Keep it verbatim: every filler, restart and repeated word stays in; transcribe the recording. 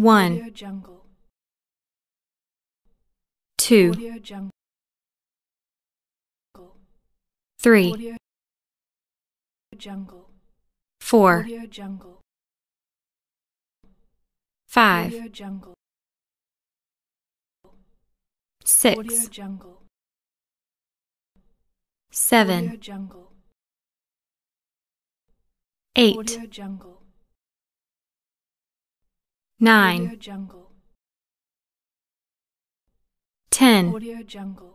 One, two, three, four, five, six, seven, eight, nine, ten,